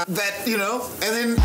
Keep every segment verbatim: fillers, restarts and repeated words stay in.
uh, that, you know, and then...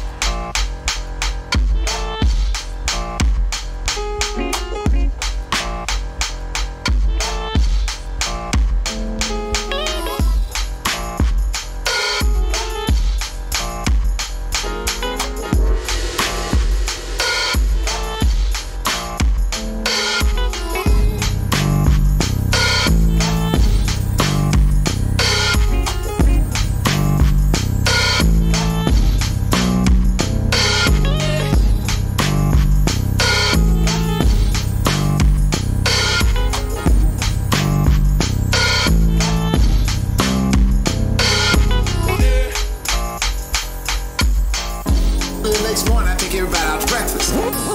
The next morning, I take everybody out to breakfast.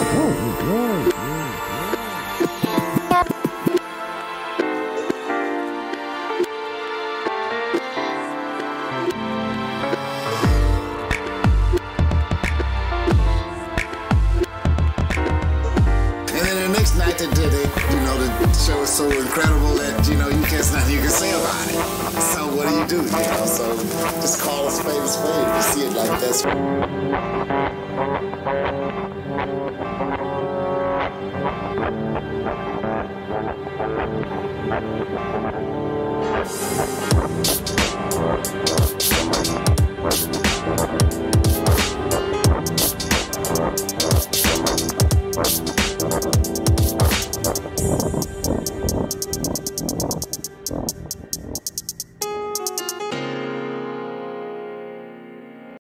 And then the next night, they did it. You know, the show is so incredible that, you know, you can't nothing you can say about it. So what do you do? You know, so just call a spade a spade. You see it like this. What?